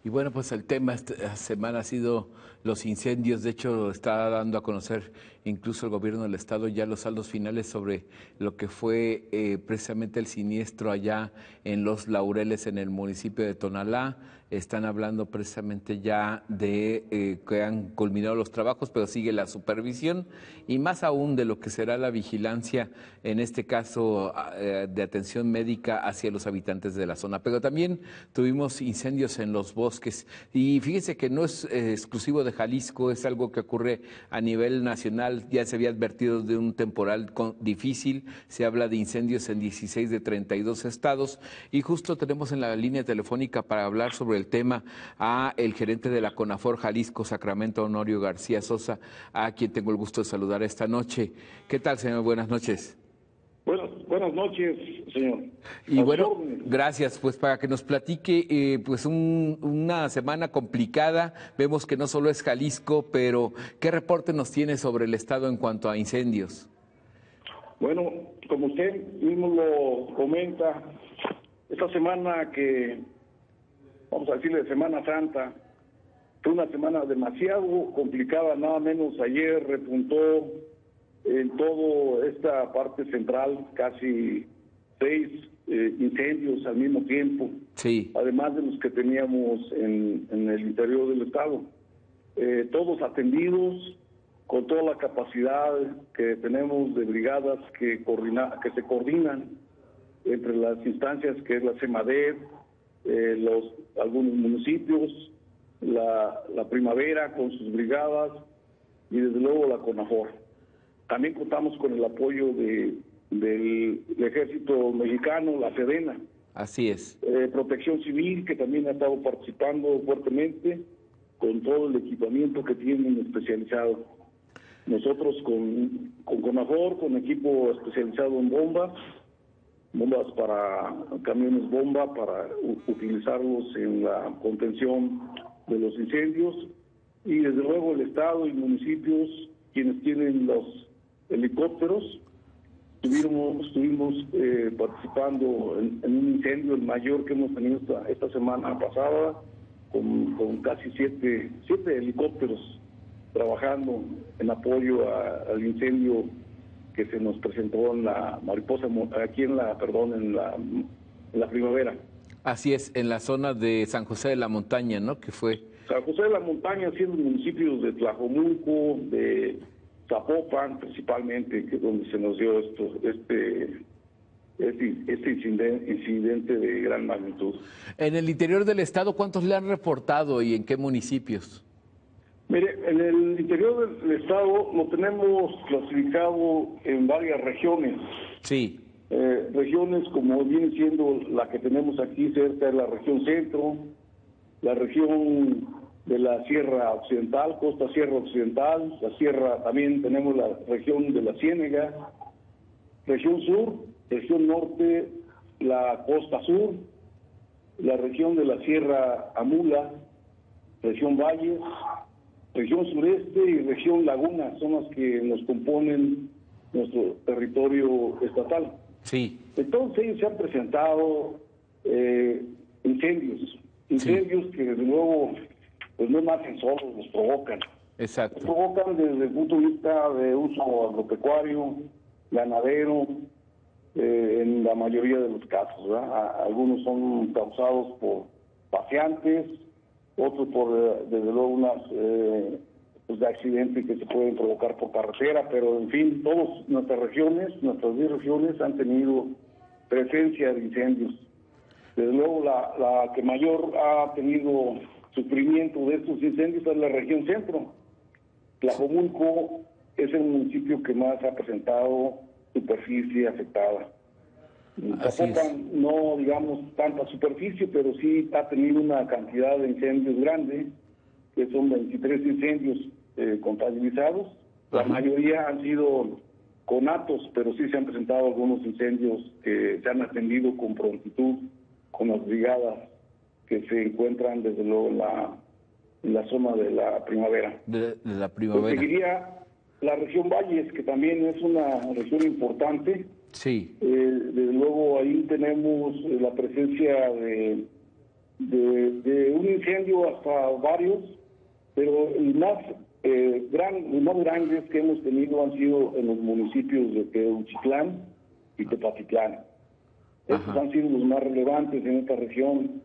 Y bueno, pues el tema esta semana ha sido los incendios. De hecho, está dando a conocer incluso el gobierno del estado ya los saldos finales sobre lo que fue precisamente el siniestro allá en Los Laureles, en el municipio de Tonalá. Están hablando precisamente ya de que han culminado los trabajos, pero sigue la supervisión y más aún de lo que será la vigilancia, en este caso de atención médica hacia los habitantes de la zona. Pero también tuvimos incendios en los bosques y fíjese que no es exclusivo de Jalisco, es algo que ocurre a nivel nacional. Ya se había advertido de un temporal difícil, se habla de incendios en 16 de 32 estados y justo tenemos en la línea telefónica para hablar sobre el tema a el gerente de la CONAFOR Jalisco, Sacramento, Honorio García Sosa, a quien tengo el gusto de saludar esta noche. ¿Qué tal, señor? Buenas noches. Buenas noches, señor. Y bueno, gracias, pues para que nos platique, pues una semana complicada. Vemos que no solo es Jalisco, pero ¿qué reporte nos tiene sobre el estado en cuanto a incendios? Bueno, como usted mismo lo comenta, esta semana que, vamos a decirle, Semana Santa, fue una semana demasiado complicada. Nada menos ayer repuntó en toda esta parte central casi 6 incendios al mismo tiempo, sí, además de los que teníamos en el interior del estado. Todos atendidos con toda la capacidad que tenemos de brigadas que se coordinan entre las instancias que es la CEMADET, algunos municipios, la Primavera con sus brigadas y desde luego la CONAFOR. También contamos con el apoyo del Ejército Mexicano, la Sedena. Así es. Protección Civil, que también ha estado participando fuertemente con todo el equipamiento que tienen especializado. Nosotros con CONAFOR, con equipo especializado en bombas para camiones bomba, para utilizarlos en la contención de los incendios, y desde luego el Estado y municipios, quienes tienen los helicópteros. Estuvimos participando en un incendio, el mayor que hemos tenido esta semana pasada, con casi siete helicópteros trabajando en apoyo al incendio que se nos presentó en la en la Primavera. Así es, en la zona de San José de la Montaña, ¿no? Que fue San José de la Montaña, siendo municipios de Tlajomulco, de Zapopan principalmente, que es donde se nos dio este incidente de gran magnitud. en el interior del estado. ¿Cuántos le han reportado y en qué municipios? Mire, en el interior del estado lo tenemos clasificado en varias regiones. Sí. Regiones como viene siendo la que tenemos aquí cerca, de la región centro, la región de la Sierra Occidental, Costa Sierra Occidental, la Sierra, también tenemos la región de la Ciénega, región sur, región norte, la Costa Sur, la región de la Sierra Amula, región Valles, región sureste y región Laguna, son las que nos componen nuestro territorio estatal. Sí. Entonces ellos se han presentado incendios que desde luego pues no nacen solos, los provocan. Exacto. Los provocan desde el punto de vista de uso agropecuario, ganadero, en la mayoría de los casos, ¿verdad? Algunos son causados por paseantes, otros por desde luego unas de accidentes que se pueden provocar por carretera, pero en fin, todas nuestras 10 regiones han tenido presencia de incendios. Desde luego la que mayor ha tenido sufrimiento de estos incendios es la región centro. Tlajomulco es el municipio que más ha presentado superficie afectada. Zapopan no digamos tanta superficie, pero sí ha tenido una cantidad de incendios grande, que son 23 incendios contabilizados. La mayoría han sido conatos, pero sí se han presentado algunos incendios que se han atendido con prontitud con las brigadas que se encuentran desde luego en la zona de la Primavera. De la Primavera. Pues seguiría la región Valles, que también es una región importante. Sí. Desde luego ahí tenemos la presencia de un incendio hasta varios, pero el más grandes que hemos tenido han sido en los municipios de Teuchitlán y Tepatitlán. Estos han sido los más relevantes en esta región.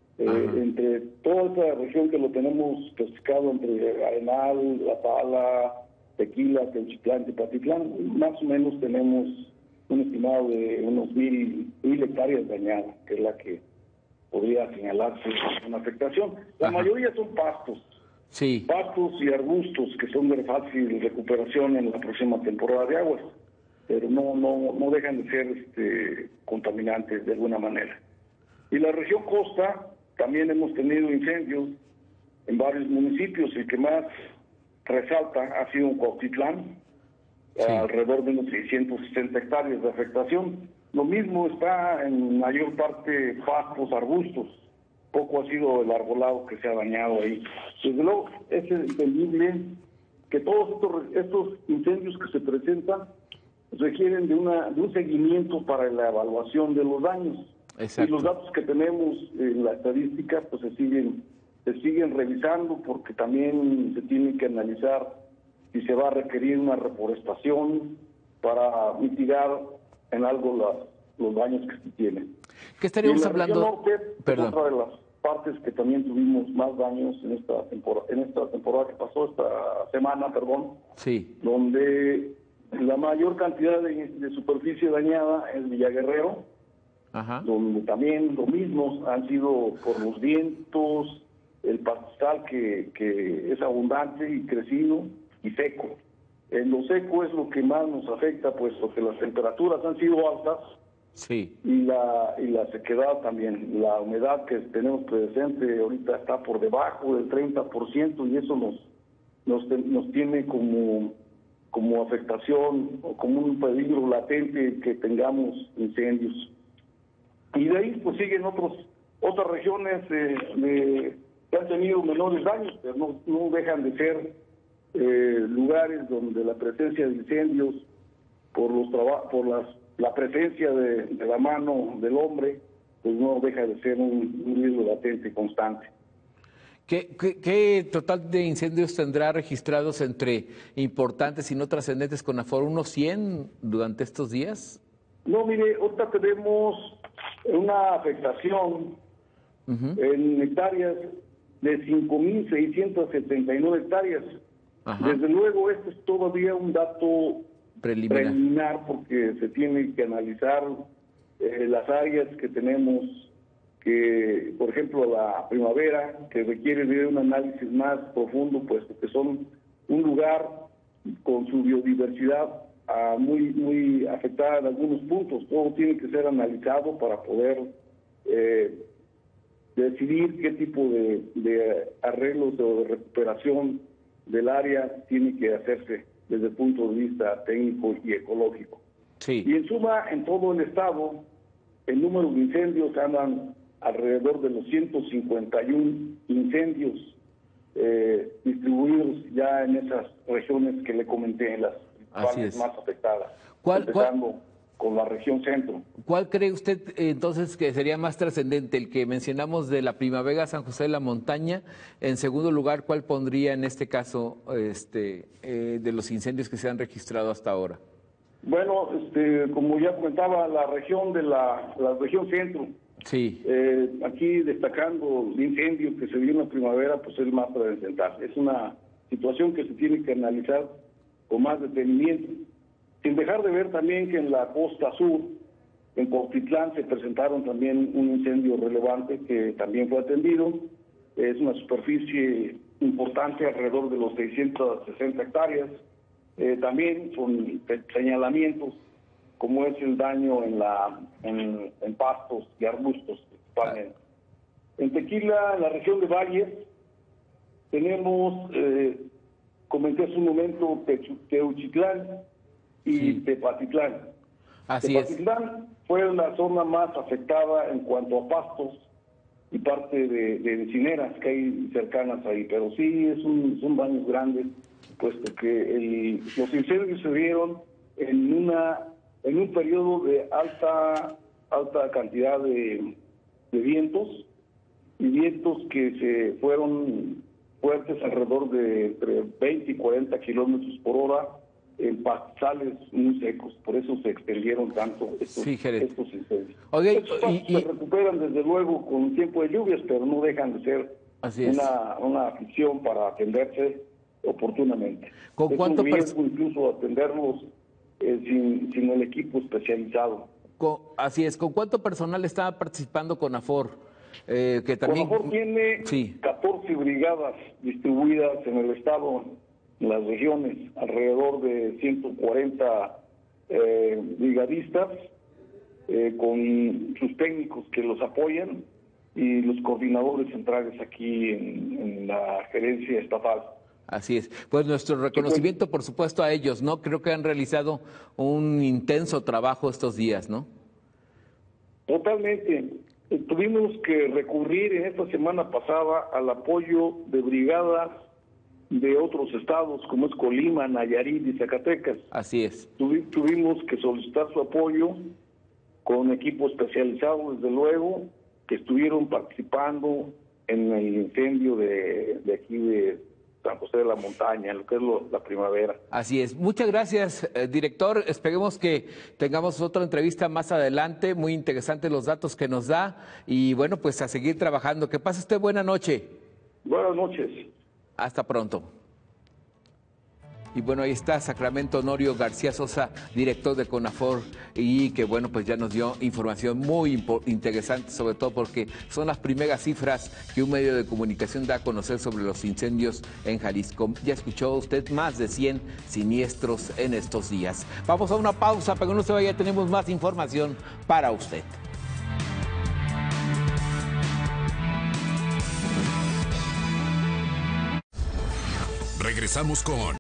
Entre toda esta región que lo tenemos clasificado entre Arenal, La Pala, Tequila, Teuchitlán, Tepatitlán, más o menos tenemos un estimado de unos 1,000 hectáreas dañadas, que es la que podría señalarse una afectación. La mayoría son pastos. Sí. Pastos y arbustos que son de fácil recuperación en la próxima temporada de aguas, pero no dejan de ser contaminantes de alguna manera. Y la región costa también hemos tenido incendios en varios municipios. El que más resalta ha sido en Cuautitlán, alrededor de unos 660 hectáreas de afectación. Lo mismo está en mayor parte pastos, arbustos. Poco ha sido el arbolado que se ha dañado ahí. Desde luego, es entendible que todos estos incendios que se presentan requieren de un seguimiento para la evaluación de los daños. Exacto. Y los datos que tenemos en la estadística pues se siguen revisando, porque también se tiene que analizar si se va a requerir una reforestación para mitigar en algo los daños que se tienen. ¿Qué estaríamos hablando? Norte, perdón. Es otra de las partes que también tuvimos más daños en esta temporada que pasó, esta semana, sí, donde la mayor cantidad de superficie dañada es Villaguerrero, donde también lo mismo han sido por los vientos, el pastizal que es abundante y crecido y seco. En lo seco es lo que más nos afecta, pues porque las temperaturas han sido altas. Sí. Y la sequedad también. La humedad que tenemos presente ahorita está por debajo del 30%, y eso nos tiene como afectación o como un peligro latente que tengamos incendios. Y de ahí pues siguen otras regiones que han tenido menores daños, pero no dejan de ser lugares donde la presencia de incendios por la presencia de la mano del hombre, pues no deja de ser un riesgo latente y constante. ¿Qué total de incendios tendrá registrados entre importantes y no trascendentes con Aforo? ¿Unos 100 durante estos días? No, mire, ahorita tenemos una afectación en hectáreas de 5,679 hectáreas. Desde luego, este es todavía un dato preliminar, porque se tiene que analizar las áreas que tenemos, que por ejemplo la primavera, que requiere de un análisis más profundo, pues porque son un lugar con su biodiversidad muy afectada en algunos puntos. Todo tiene que ser analizado para poder decidir qué tipo de arreglos o de recuperación del área tiene que hacerse desde el punto de vista técnico y ecológico. Sí. Y en suma, en todo el estado, el número de incendios andan alrededor de los 151 incendios distribuidos ya en esas regiones que le comenté, en las principales más afectadas, empezando con la región centro. ¿Cuál cree usted entonces que sería más trascendente? El que mencionamos de la Primavera, San José de la Montaña. En segundo lugar, ¿cuál pondría en este caso de los incendios que se han registrado hasta ahora? Bueno, como ya comentaba, la región de la región centro. Sí. Aquí destacando el incendio que se dio en la primavera, pues es el más trascendental. Es una situación que se tiene que analizar con más detenimiento, sin dejar de ver también que en la costa sur, en Cuautitlán, se presentaron también un incendio relevante que también fue atendido. Es una superficie importante, alrededor de los 660 hectáreas, también con señalamientos como es el daño en pastos y arbustos principalmente. En Tequila, en la región de Valles, tenemos, comenté hace un momento, Teuchitlán y Tepatitlán. Tepatitlán fue la zona más afectada en cuanto a pastos y parte de encineras que hay cercanas ahí, pero sí son daños grandes, puesto que los incendios se dieron en un periodo de alta cantidad de vientos, y vientos que se fueron fuertes alrededor de entre 20 y 40 kilómetros por hora en pastizales muy secos. Por eso se extendieron tanto estos incendios. Okay, estos se recuperan desde luego con un tiempo de lluvias, pero no dejan de ser una aflicción para atenderse oportunamente. ¿Con cuánto es un riesgo incluso atenderlos sin el equipo especializado. Así es. ¿Con cuánto personal está participando CONAFOR? Que también... CONAFOR tiene 14 brigadas distribuidas en el estado, en las regiones, alrededor de 140 brigadistas, con sus técnicos que los apoyan y los coordinadores centrales aquí en la gerencia estatal. Así es. Pues nuestro reconocimiento, por supuesto, a ellos, ¿no? Creo que han realizado un intenso trabajo estos días, ¿no? Totalmente. Tuvimos que recurrir en esta semana pasada al apoyo de brigadas de otros estados, como es Colima, Nayarit y Zacatecas. Así es. Tuvimos que solicitar su apoyo con equipo especializado, desde luego, que estuvieron participando en el incendio de aquí de San José de la Montaña, lo que es la primavera. Así es. Muchas gracias, director. Esperemos que tengamos otra entrevista más adelante. Muy interesantes los datos que nos da. Y bueno, pues a seguir trabajando. Que pase usted buena noche. Buenas noches. Hasta pronto. Y bueno, ahí está Sacramento Honorio García Sosa, director de CONAFOR, y que bueno, pues ya nos dio información muy interesante, sobre todo porque son las primeras cifras que un medio de comunicación da a conocer sobre los incendios en Jalisco. Ya escuchó usted más de 100 siniestros en estos días. Vamos a una pausa, pero no se vaya, tenemos más información para usted. Regresamos con